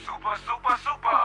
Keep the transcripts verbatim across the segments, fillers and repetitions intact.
Super, super, super.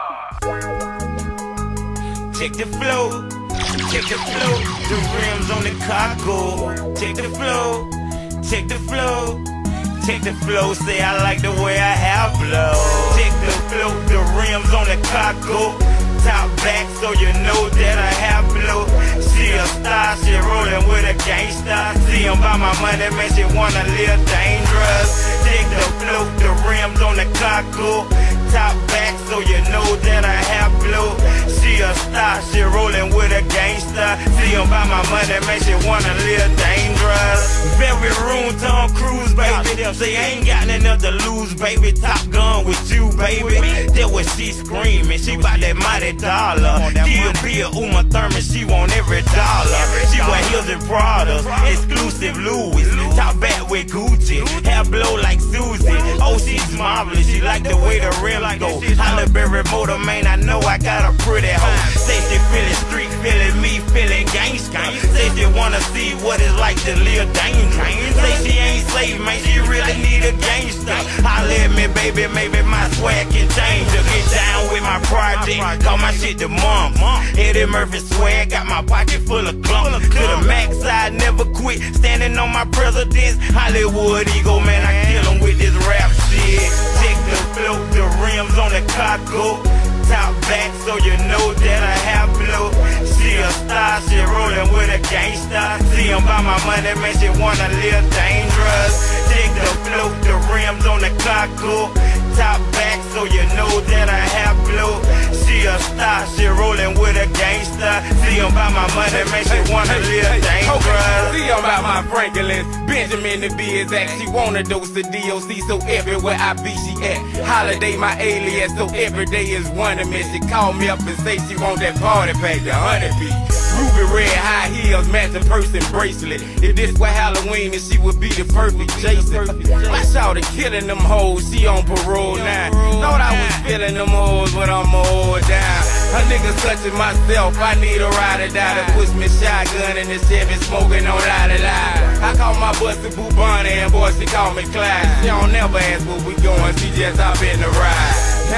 Check the flow, check the flow. The rims on the car go. Check the flow, check the flow. Check the flow, say I like the way I have blow. Check the flow, the rims on the car go. Top back so you know that I have blow. She a star, she rollin' with a gangsta. See him buy my money, man, she wanna live dangerous. Check the flow, the rims on the car go. Top back so you know that I have blow. She a star, she rollin' with a gangsta. See him buy my money, man, she wanna live dangerous. Very room, Tom Cruise, baby. Say I ain't got nothing else to lose, baby. Top Gun with you, baby. That what she screamin', she bout that mighty dollar. Kill Bill, Uma Thurman, she want every dollar. She wear heels and Prada, exclusive Louis. Top back with Gucci, hair blow like Susie. Oh, she's marvelous, she like the way the rims go. Hollyberry motor, man, I know I got a pretty hoe. Say she feelin' street, feelin' me, feelin' gangsta. Say she wanna see what it's like to live dangerous. Say she ain't slave, man, she really need a gangsta. Holla at me, baby, maybe my swag can change her. Get down with my project, call my shit the mom. Eddie Murphy swag, got my pocket full of clump. To the max, I never quit, standing on my presidents. Hollywood ego, man, I kill him with this rap shit. Check the flow, the rims on the car go. Top back so you know that I have blow. She a star, she rollin' with a gangsta. See him buy my money, man, she wanna live dangerous. Check the flow, the rims on the car go. Top back so you know that I have blow. She a star, she rollin' with a gangsta. See him buy my money, man, she wanna live dangerous. See him about my Franklin, Benjamin the B is act. She want a dose of D O C, so everywhere I be she at. Holiday my alias, so every day is one of me. She call me up and say she want that party pack, the honeybee. Ruby red high heels, match a purse and bracelet. If this were Halloween, then she would be the perfect Jason. My shawty killing them hoes, she on parole now. Thought I was feeling them hoes, but I'm all down. A nigga such as myself, I need a ride or die to push me shotgun in the Chevy, smoking on la la la. I call my busty Boo Bunny and boy, she call me Clyde. She don't never ask where we going, she just hop in the ride.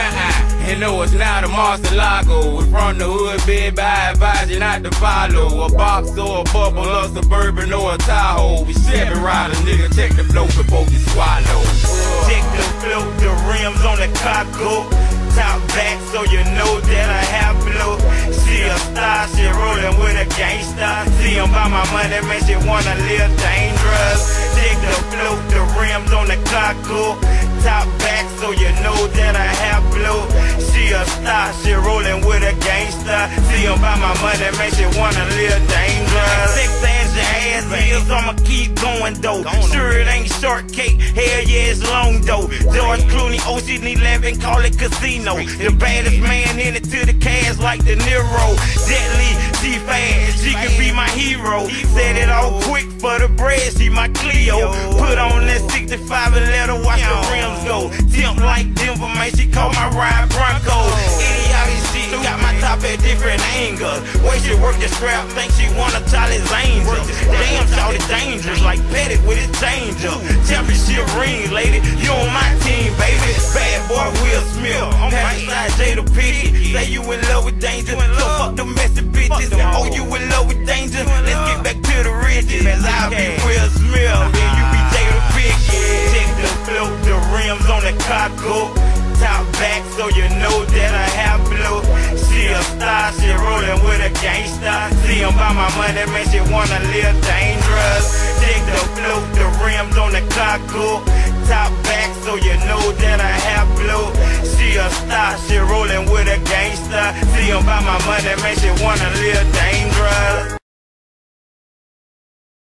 And no, it's not a Marcelago. We from the hood, baby, I advise you not to follow. A box or a bubble, a Suburban or a Tahoe. We Chevy riders, nigga, check the flow before you swallow. Check the flow, the rims on the car go. Top back so you know that I have blow. She a star, she rollin' with a gangsta. See him buy my money, man, she wanna live dangerous. Check the flow, the rims on the car go. Top back so you know that I have blow. She a star, she rollin' with a gangsta. See him buy my money, man, she wanna live dangerous. Six ass your ass is, I'ma keep going though. Sure it ain't shortcake, hell yeah it's long though. George Clooney, Ocean eleven, call it casino. The baddest man in it to the cash like De Niro. Deadly, she fast, she can be my hero. Set it all quick for the bread, she my Cleo. Put on that sixty-five and let her watch the rims go. Temp like Denver, man, she call my ride Bronco. Idiotic shit, got my top at different angles. Way she work the strap, think she wanna Charlie's Angel. Damn, shawty dangerous, like Pettit with his change up. Championship ring, lady, you on my team, baby. Bad boy Will Smith, pass aside Jada Pinkett. Say you in love with danger, so fuck the messy bitches. Oh, you in love with danger, let's get back to the riches. I'll be Will Smith, and you be Jada Pinkett. Check the flow, the rims on the car go. Top back so you know that I have blow. She a star, she rollin' with a gangsta. See him buy my money, man, she wanna live dangerous. Check the flow, the rims on the car go. Top back so you know that I have blow. She a star, she rollin' with a gangsta. See him buy my money, man, she wanna live dangerous.